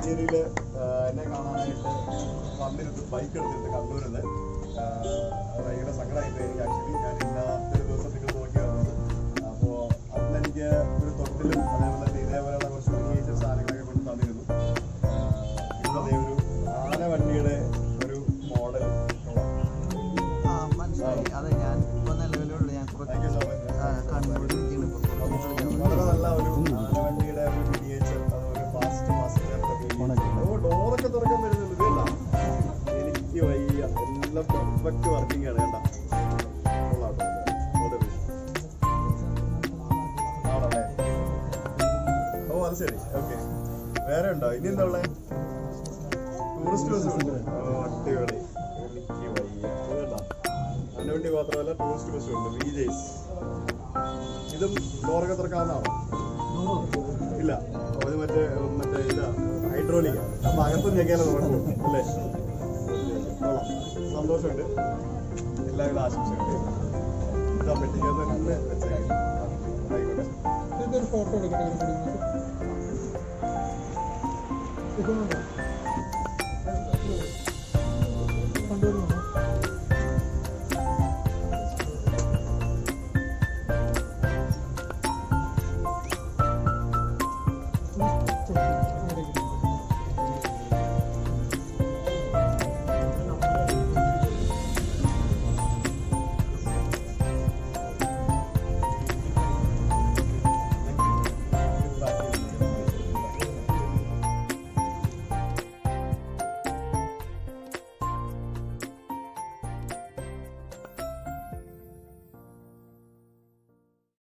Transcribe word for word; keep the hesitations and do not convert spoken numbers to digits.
മഞ്ചേരിയിൽ എന്നെ കാണാനായിട്ട് വന്നിരുന്നു ബൈക്ക് എടുത്തിരുന്നു കണ്ണൂരിൽ നിന്ന്. ഭയങ്കര സങ്കടമായിട്ട് എനിക്ക് ആക്ച്വലി ഞാൻ ഇന്നത്തെ ദിവസം നിങ്ങൾ നോക്കി വന്നത്. അപ്പോൾ അന്ന് എനിക്ക് ഒരു തൊട്ടിലും അതേപോലെ തന്നെ ഇതേപോലെയുള്ള കുറച്ച് മിനിയേച്ചർ സാധനങ്ങളൊക്കെ കൊണ്ട് തന്നിരുന്നു. ഇന്നത്തെ ഒരു ആന വണ്ടിയുടെ ഒരു മോഡൽ മനസ്സിലായി. അതെ ഞാൻ ഇപ്പോൾ നിലവിലുള്ള ഞാൻ വളരെ നല്ല ഒരു ആന വണ്ടിയുടെ ഒരു മിനിയേച്ചർ, അതൊരു ഫാസ്റ്റ് ഫാസ്റ്റ് ഡോറൊക്കെ തുറക്കാൻ വരുന്നുണ്ട്. ഇതല്ല എനിക്ക് വയ്യ, എല്ലാം പെർഫെക്റ്റ് വർക്കിംഗ് ആണ്. വേണ്ട ആണല്ലേ? ഓ അത് ശരി, ഓക്കെ. വേറെ ഉണ്ടോ? ഇനി എന്താ ഉള്ളത്? ടൂറിസ്റ്റ് ബസ് ഉണ്ട്. ഓ അടിപൊളി. എനിക്ക് വയ്യ. വേണ്ട ആനവണ്ടി മാത്രമല്ല ടൂറിസ്റ്റ് ബസ്സും ഉണ്ട്. വി ജെയ്സ്. ഇതും ഡോറൊക്കെ തുറക്കാവുന്നതാണോ? ഇല്ല, അത് മറ്റേ മറ്റേ ഇതാ ഹൈഡ്രോളിക്. അപ്പൊ അകത്തും ഞെക്കാനും നടക്കും അല്ലേ? സന്തോഷമുണ്ട്. എല്ലാവിധ ആശംസയുണ്ട്. ഇതാ പെട്ടിക്കകത്ത് തന്നെ വെച്ചേക്കും. ആയിക്കോട്ടെ. ഇതൊരു ഫോട്ടോ എടുക്കട്ടെ. കൊണ്ടുവരുന്നു.